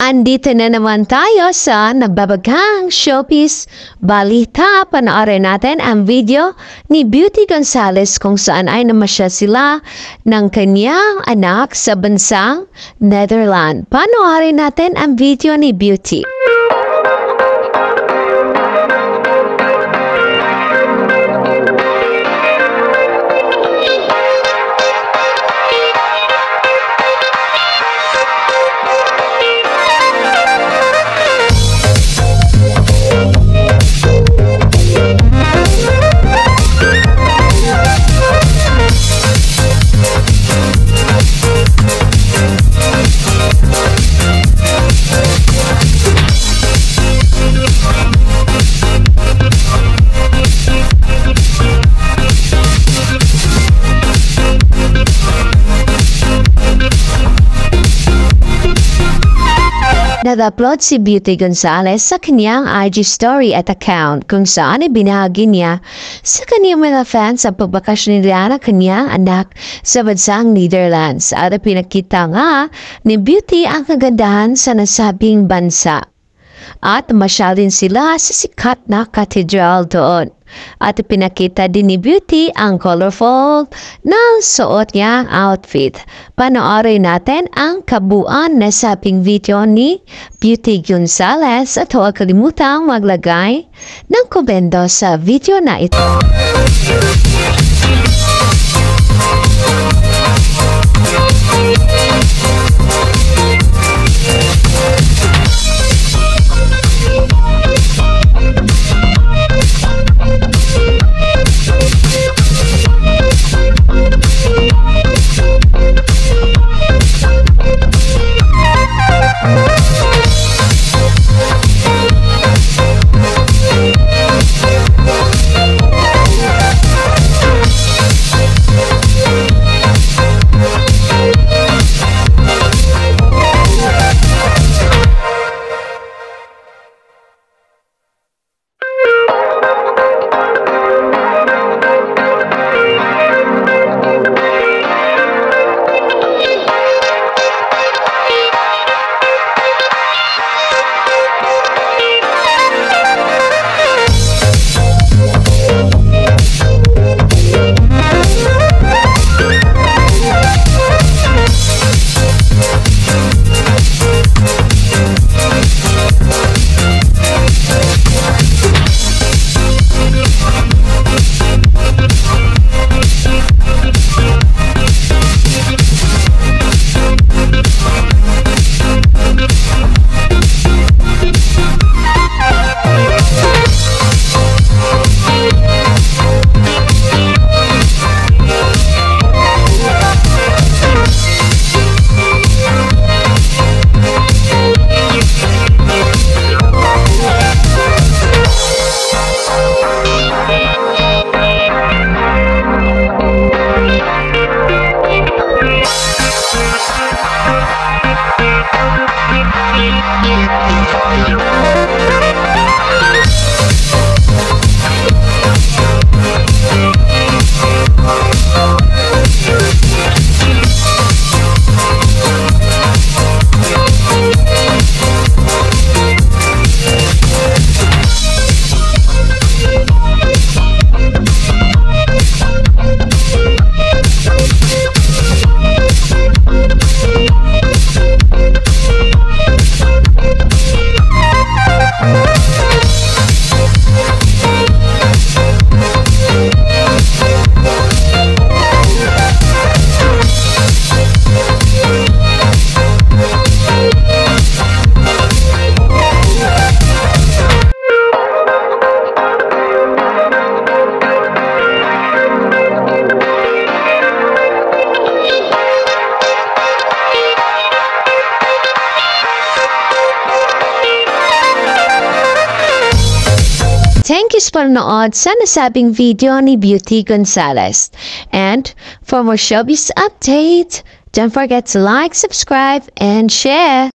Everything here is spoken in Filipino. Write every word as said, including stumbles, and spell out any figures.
Andito na naman tayo sa nagbabagang showbiz balita. Panoorin natin ang video ni Beauty Gonzalez kung saan ay namasya sila ng kanyang anak sa Bansang, Netherlands. Panoorin natin ang video ni Beauty. Nag-upload si Beauty Gonzalez sa kanyang I G story at account kung saan ibinahagi niya sa kanyang mga fans ang pagbakasyon nila ng kanyang anak sa Bansang, Netherlands. At pinakita nga ni Beauty ang kagandahan sa nasabing bansa. At masyal din sila sa sikat na cathedral doon. At pinakita din ni Beauty ang colorful na suot niyang outfit. Panoorin natin ang kabuuan na sabing video ni Beauty Gonzalez at huwag kalimutang maglagay ng komento sa video na ito. Thank you sa panonood sa nasabing video ni Beauty Gonzalez. And for more showbiz update, don't forget to like, subscribe, and share.